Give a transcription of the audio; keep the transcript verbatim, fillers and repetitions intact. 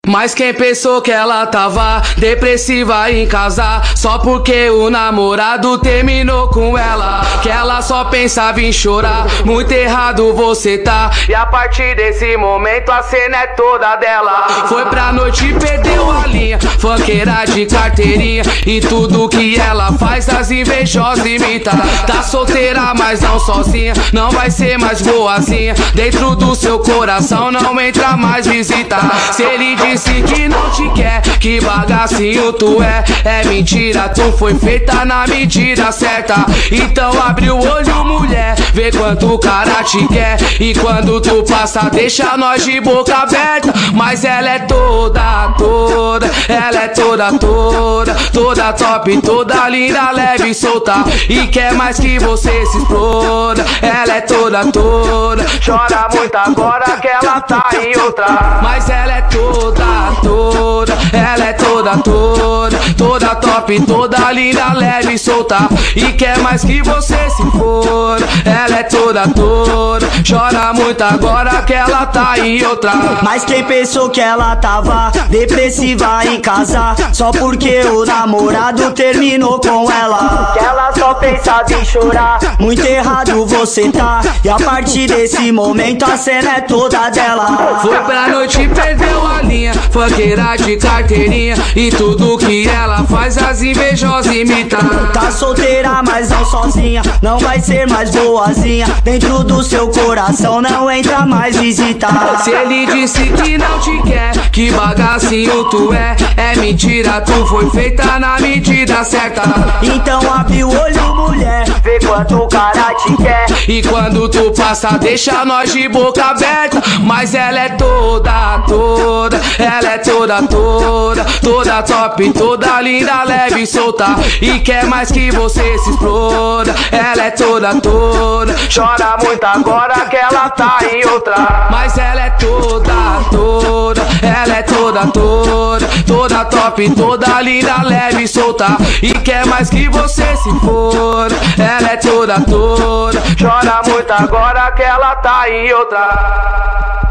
Mas quem pensou que ela tava depressiva em casa só porque o namorado terminou com ela? Que ela só pensava em chorar, muito errado você tá. E a partir desse momento a cena é toda dela. Foi pra noite e perdeu a linha, funkeira de carteirinha. E tudo que ela faz as invejosas imita. Tá solteira mas não sozinha, não vai ser mais boazinha. Dentro do seu coração não entra mais visita. Se ele disse que não te quer, que bagacinho tu é, é mentira, tu foi feita na medida certa. Então abre o olho, mulher, vê quanto o cara te quer. E quando tu passa deixa nós de boca aberta. Mas ela é toda, toda, ela é toda, toda, toda top, toda linda, leve e solta. E quer mais que você se exploda. Ela é toda, toda, chora muito agora que ela tá em outra. Mas ela é toda, toda, ela é toda, toda, toda top, toda linda, leve e solta. E quer mais que você se for. Ela é toda, toda, chora muito agora que ela tá em outra. Mas quem pensou que ela tava depressiva em casa só porque o namorado terminou com ela? Que ela só pensava em chorar, muito errado você tá. E a partir desse momento a cena é toda dela. Foi pra noite e perdeu a linha, funkeira de carteirinha. E tudo que ela faz as invejosas imita. Tá solteira mas não sozinha, não vai ser mais boazinha. Dentro do seu coração não entra mais visita. Se ele disse que não te quer, que bagacinho tu é, é mentira, tu foi feita na medida certa. Então abre o olho, mulher, vê quanto o cara te quer. E quando tu passa deixa nós de boca aberta. Mas ela é toda, toda, ela é toda, toda, toda top, toda linda, leve e solta. E quer mais que você se exploda. Ela é toda, toda, chora muito agora que ela tá em outra. Mas ela é toda, toda, ela é toda, toda, toda top, toda linda, leve e solta. E quer mais que você se for. Ela é toda, toda, chora muito agora que ela tá em outra.